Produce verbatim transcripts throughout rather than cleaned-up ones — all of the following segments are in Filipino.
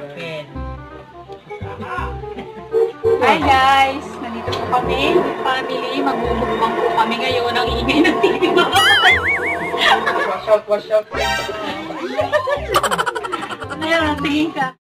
Chicken. Hi guys! Nandito po kami, family. Magmumukbang po kami ngayon. Ang ingay ng T V mga kapatid. Wash out, wash out. Ayan, tingin ka.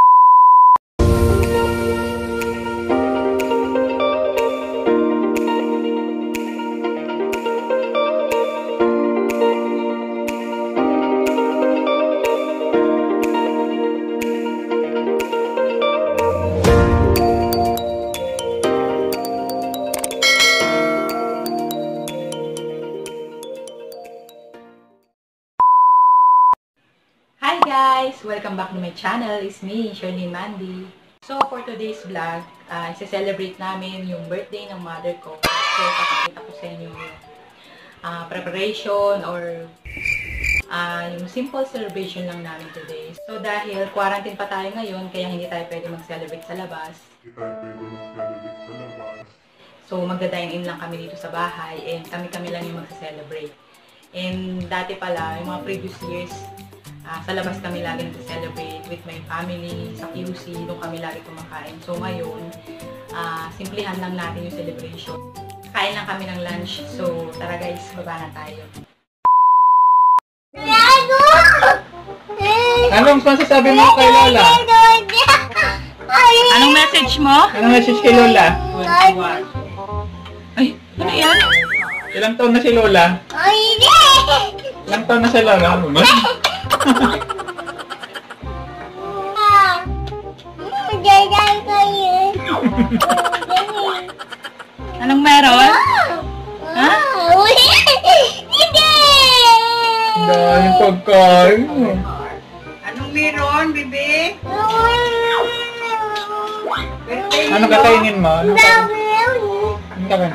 Hi guys! Welcome back to my channel. It's me, Shirley Mandy. So for today's vlog, uh, isa-celebrate namin yung birthday ng mother ko. So papakita ko sa inyo yung uh, preparation or uh, yung simple celebration lang namin today. So dahil quarantine pa tayo ngayon, kaya hindi tayo pwede mag-celebrate sa labas. Hindi tayo pwede mag-celebrate sa labas. So magda-dine in lang kami dito sa bahay and kami-kami lang yung mag-celebrate. And dati pala, yung mga previous years, Uh, sa labas kami lagi nag-celebrate with my family, sa Q C, doon kami lagi kumakain. So ngayon, uh, simplihan lang natin yung celebration. Kain lang kami ng lunch. So tara guys, baba na tayo. Anong masasabi mo kay Lola? Anong message mo? Anong message kay Lola? Ay, ano yan? Ilang taon na si Lola? Ilang taon na si Lola? Anong meron? Ha? Dahil pagkain. Anong meron, bebe? Ano kakainin mo? Ano kakainin? Ano kakainin?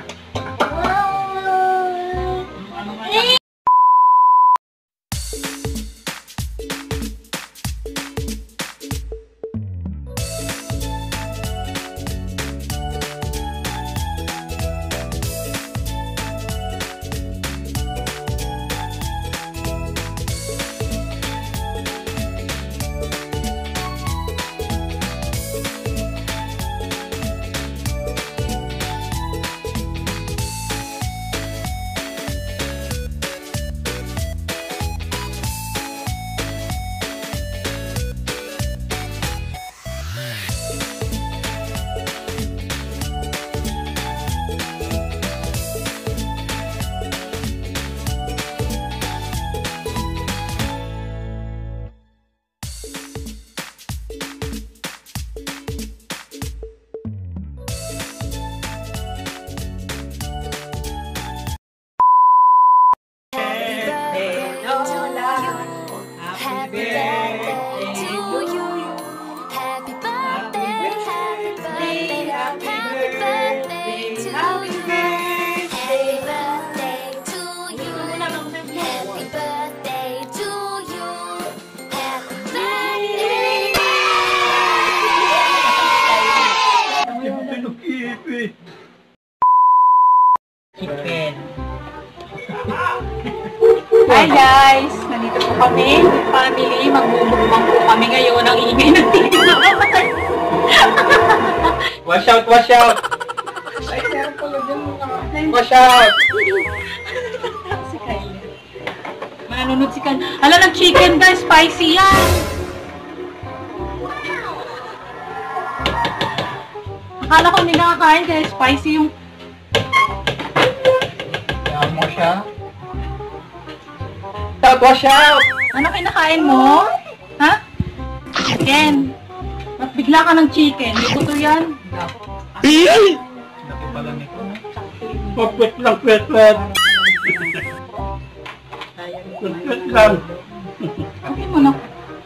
Chicken. Hi guys! Nandito po kami, family. Magmumukbang po kami ngayon. Ang ingay ng T V mga kapatid. Wash out, wash out! Ay, meron pala dyan mga... Wash out! Si Kylie. Manunod si Kylie. Hala, nag-chicken guys. Spicy yan. Akala ko hindi nakakain kaya spicy yung... Kaya mo siya. Out, wash out! Ano kinakain mo? Ha? Chicken. Ba't bigla ka ng chicken? Hindi ko to yan. Laki pala nito. Pagpit lang, pwet, pwet. Pwet lang. Sabi mo na.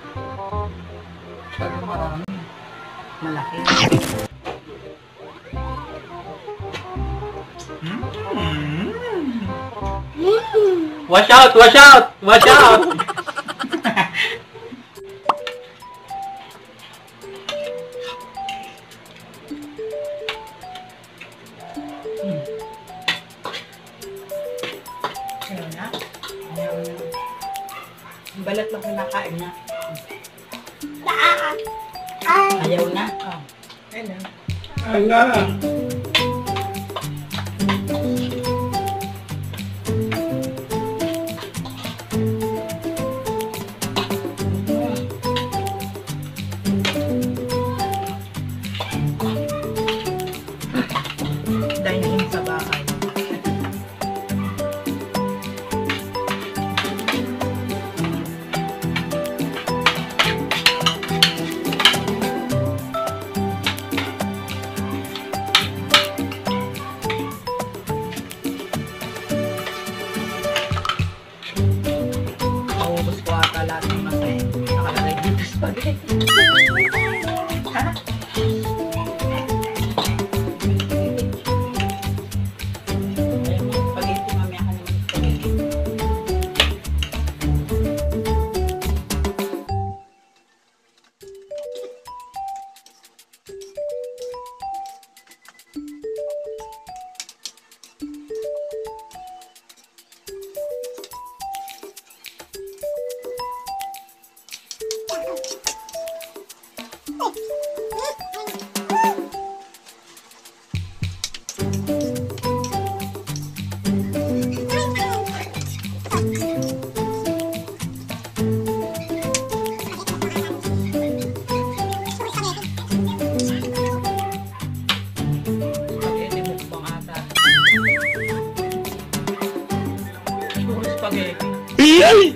Sabi marami. Malaki. Wash out! Wash out! Wash out! Ayaw na. Ayaw na. Ang balat lang kinakain niya. Ayaw na. Oh. Ayun. Ala. Dine-in sa bahay. Maubos ko ata lahat ng masay. Nakalagay dito sa spaghetti. Ha? Spaghetti, mamaya ka naman spaghetti. Spaghetti mukbang ata. Puro spaghetti.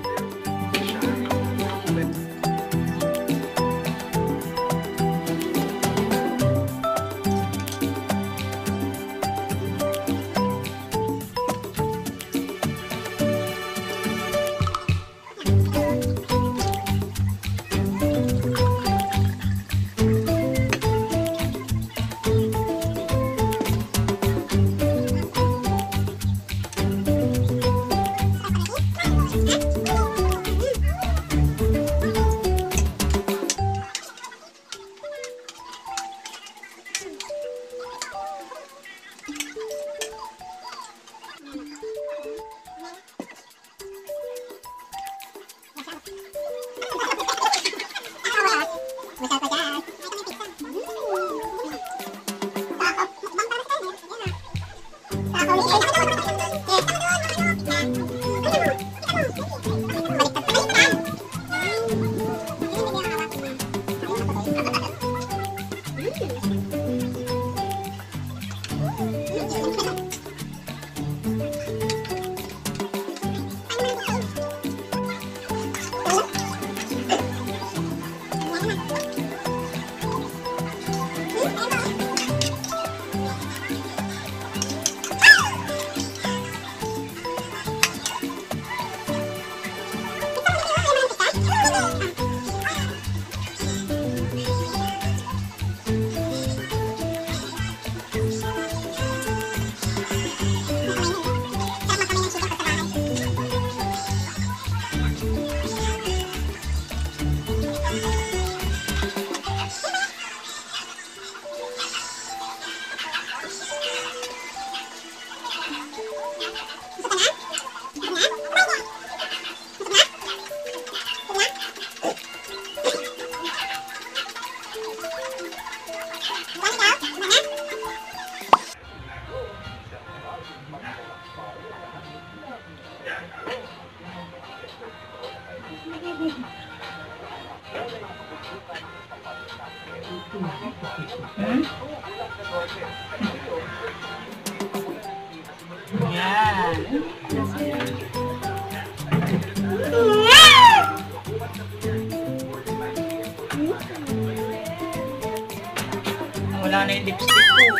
Hmm? Yan. Wala na yung lipstick ko. Yan.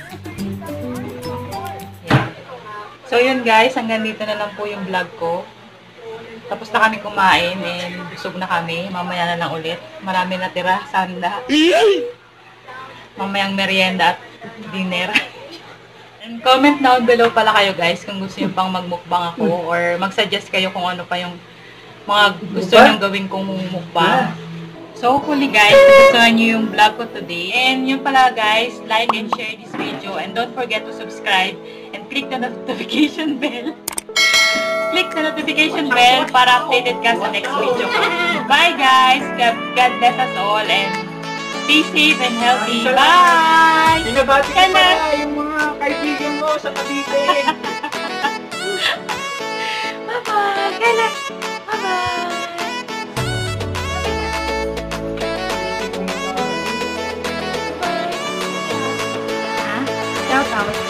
So yun guys, hanggang dito na lang po yung vlog ko. Tapos na kami kumain and busog na kami. Mamaya na lang ulit. Marami natira sa handa. Mamayang merienda at dinner. And comment down below pala kayo guys kung gusto nyo pang magmukbang ako or mag-suggest kayo kung ano pa yung mga gusto nyo gawin kong mukbang. So hopefully guys, nagustuhan nyo yung vlog ko today. And yun pala guys, like and share this video and don't forget to subscribe and click the notification bell. Click the notification bell para updated ka sa next video ko. Bye guys! God, God bless us all and Stay safe and healthy. Salamat. Bye! Binabati ko Kailan? pala yung mga kaibigan mo sa Cavite. Bye-bye! Kailan? Bye-bye! Ha? Shout out.